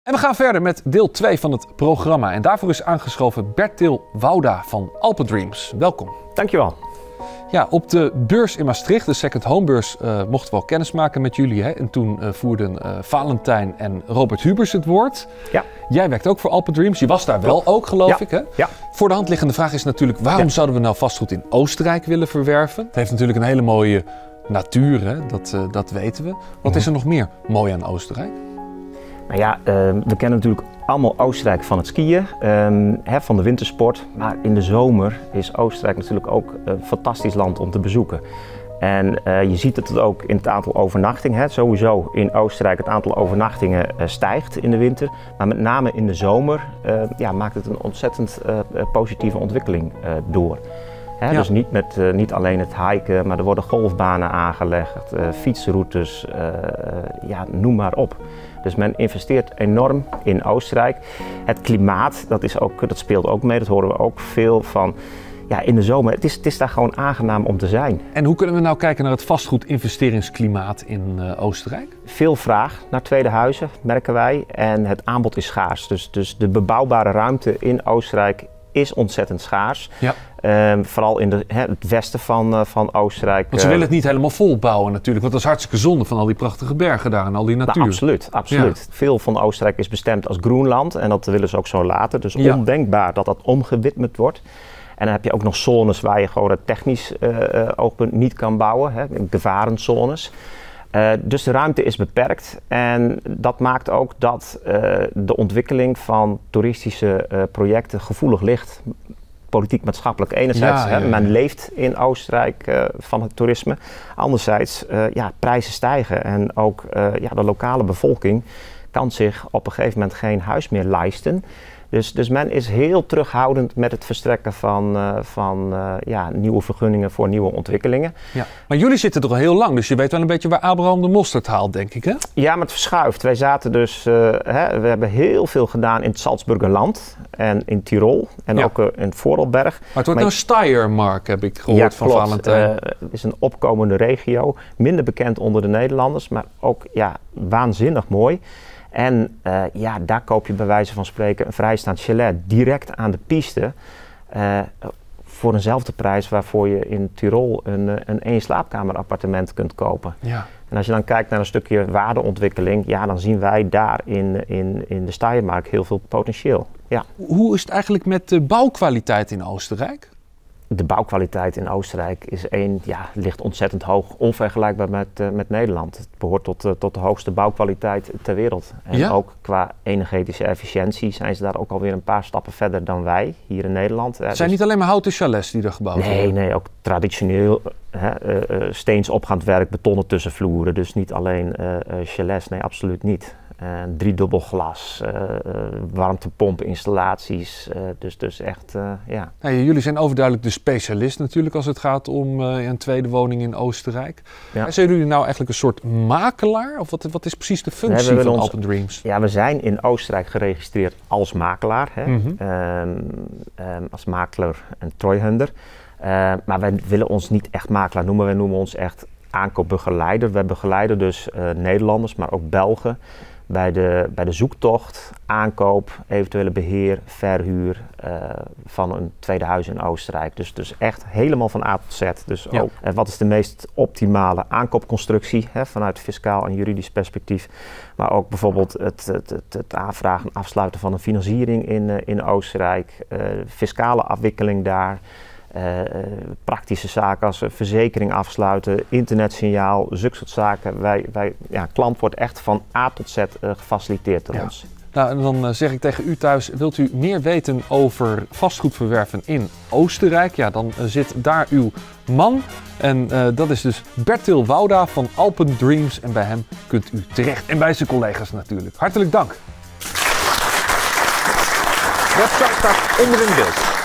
En we gaan verder met deel 2 van het programma. En daarvoor is aangeschoven Bertil Wouda van Alpendreams. Welkom. Dankjewel. Ja, op de beurs in Maastricht, de Second Home Beurs, mochten we al kennis maken met jullie. Hè? En toen voerden Valentijn en Robert Hubers het woord. Ja. Jij werkt ook voor Alpendreams. Je was daar wel ook, geloof ik. Hè? Ja. Voor de hand liggende vraag is natuurlijk, waarom zouden we nou vastgoed in Oostenrijk willen verwerven? Het heeft natuurlijk een hele mooie natuur, hè? Dat weten we. Wat is er nog meer mooi aan Oostenrijk? Nou ja, we kennen natuurlijk allemaal Oostenrijk van het skiën, van de wintersport. Maar in de zomer is Oostenrijk natuurlijk ook een fantastisch land om te bezoeken. En je ziet het ook in het aantal overnachtingen. Sowieso in Oostenrijk het aantal overnachtingen stijgt in de winter. Maar met name in de zomer maakt het een ontzettend positieve ontwikkeling door. Ja. Dus niet alleen het hiken, maar er worden golfbanen aangelegd, fietsroutes, noem maar op. Dus men investeert enorm in Oostenrijk. Het klimaat, dat speelt ook mee, dat horen we ook veel van. Ja, in de zomer, het is daar gewoon aangenaam om te zijn. En hoe kunnen we nou kijken naar het vastgoedinvesteringsklimaat in Oostenrijk? Veel vraag naar tweede huizen, merken wij. En het aanbod is schaars. Dus de bebouwbare ruimte in Oostenrijk is ontzettend schaars. Ja. Vooral in het westen van Oostenrijk. Want ze willen het niet helemaal vol bouwen natuurlijk. Want dat is hartstikke zonde van al die prachtige bergen daar en al die natuur. Nou, absoluut. Ja. Veel van Oostenrijk is bestemd als groenland. En dat willen ze ook zo laten. Dus ondenkbaar dat omgewidmerd wordt. En dan heb je ook nog zones waar je gewoon het technisch oogpunt niet kan bouwen. Gevarenzones. Dus de ruimte is beperkt en dat maakt ook dat de ontwikkeling van toeristische projecten gevoelig ligt. Politiek-maatschappelijk enerzijds, men leeft in Oostenrijk van het toerisme. Anderzijds, prijzen stijgen en ook de lokale bevolking kan zich op een gegeven moment geen huis meer lijsten. Dus men is heel terughoudend met het verstrekken van nieuwe vergunningen voor nieuwe ontwikkelingen. Ja. Maar jullie zitten er al heel lang, dus je weet wel een beetje waar Abraham de mosterd haalt, denk ik, hè? Ja, maar het verschuift. Wij zaten dus, we hebben heel veel gedaan in het Salzburgerland en in Tirol en ook in Vorarlberg. Maar het wordt nou Steiermark, heb ik gehoord van Valentijn. Het is een opkomende regio, minder bekend onder de Nederlanders, maar ook waanzinnig mooi. En daar koop je bij wijze van spreken een vrijstaand chalet direct aan de piste voor eenzelfde prijs waarvoor je in Tirol een 1 slaapkamer appartement kunt kopen. Ja. En als je dan kijkt naar een stukje waardeontwikkeling, dan zien wij daar in de Steiermark heel veel potentieel. Ja. Hoe is het eigenlijk met de bouwkwaliteit in Oostenrijk? De bouwkwaliteit in Oostenrijk ligt ontzettend hoog, onvergelijkbaar met Nederland. Het behoort tot de hoogste bouwkwaliteit ter wereld. En ook qua energetische efficiëntie zijn ze daar ook alweer een paar stappen verder dan wij hier in Nederland. Het zijn niet alleen maar houten chalets die er gebouwd worden? Nee, ook traditioneel steens opgaand werk, betonnen tussenvloeren. Dus niet alleen chalets, nee, absoluut niet. 3-dubbel glas, warmtepompeninstallaties, dus echt, jullie zijn overduidelijk de specialist natuurlijk als het gaat om een tweede woning in Oostenrijk. Ja. Zijn jullie nou eigenlijk een soort makelaar? Of wat is precies de functie van Alpendreams? Ja, we zijn in Oostenrijk geregistreerd als makelaar, als makelaar en treuhänder. Maar wij willen ons niet echt makelaar noemen, wij noemen ons echt aankoopbegeleider. We begeleiden dus Nederlanders, maar ook Belgen. Bij de zoektocht, aankoop, eventuele beheer, verhuur van een tweede huis in Oostenrijk. Dus echt helemaal van A tot Z. Dus ook wat is de meest optimale aankoopconstructie vanuit fiscaal en juridisch perspectief. Maar ook bijvoorbeeld het aanvragen en afsluiten van een financiering in Oostenrijk. Fiscale afwikkeling daar. Praktische zaken als verzekering afsluiten, internetsignaal, zulke soort zaken. Klant wordt echt van A tot Z gefaciliteerd door ons. Nou, en dan zeg ik tegen u thuis, wilt u meer weten over vastgoedverwerven in Oostenrijk? Ja, dan zit daar uw man. En dat is dus Bertil Wouda van Alpendreams. En bij hem kunt u terecht. En bij zijn collega's natuurlijk. Hartelijk dank. De website staat onder in beeld.